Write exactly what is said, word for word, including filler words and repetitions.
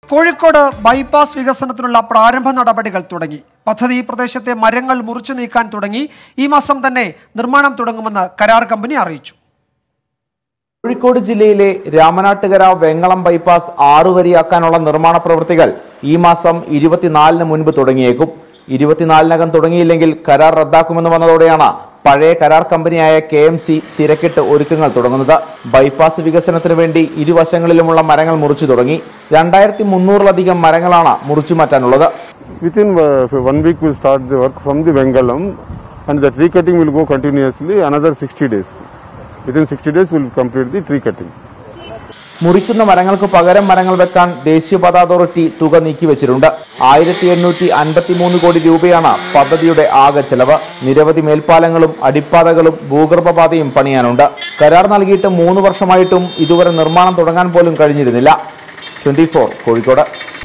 Kozhikode bypass വികസനത്തിനുള്ള പ്രാരംഭ നടപടികൾ തുടങ്ങി. പദ്ധതി പ്രദേശത്തെ മരങ്ങൾ മുറിച്ചു നീക്കാൻ തുടങ്ങി. ഈ മാസം തന്നെ നിർമ്മാണം തുടങ്ങുമെന്ന് കരാർ കമ്പനി അറിയിച്ചു. കോഴിക്കോട് ജില്ലയിലെ രാമനാട്ടുകര വെങ്ങളം ബൈപ്പാസ് ആറുവരിയാക്കാനുള്ള നിർമ്മാണ പ്രവൃത്തികൾ ഈ മാസം ഇരുപത്തിനാലിന് മുൻപ് തുടങ്ങിയേക്കും. ഇരുപത്തിനാലിനകം തുടങ്ങിയില്ലെങ്കിൽ കരാർ റദ്ദാക്കുമെന്ന് വന്നതോടെയാണ് പഴയ കരാർ കമ്പനിയായ കെ എം സി തിരക്കിട്ട് ഒരുക്കങ്ങൾ തുടങ്ങുന്നത്. ബൈപ്പാസ് വികസനത്തിന് വേണ്ടി ഇരുവശങ്ങളിലുമുള്ള മരങ്ങൾ മുറിച്ചു തുടങ്ങി. രണ്ടായിരത്തി മുന്നൂറിലധികം മരങ്ങളാണ് മുറിച്ചു മാറ്റാനുള്ളത്. Within uh, one week we'll start the work from the Vengalam, and the tree cutting will go continuously another sixty days. Within sixty days we'll complete the tree cutting. മുറിക്കുന്ന മരങ്ങൾക്ക് പകരം മരങ്ങൾ വെക്കാൻ ദേശീയപാത അതോറിറ്റി തുക നീക്കിവെച്ചിട്ടുണ്ട്. ആയിരത്തി എണ്ണൂറ്റി അൻപത്തി മൂന്ന് കോടി രൂപയാണ് പദ്ധതിയുടെ ആകെ ചെലവ്. നിരവധി മേൽപ്പാലങ്ങളും അടിപ്പാതകളും ഭൂഗർഭപാതയും പണിയാനുണ്ട്. കരാർ നൽകിയിട്ട് മൂന്ന് വർഷമായിട്ടും ഇതുവരെ നിർമ്മാണം തുടങ്ങാൻ പോലും കഴിഞ്ഞിരുന്നില്ല. Twenty four Kozhikode.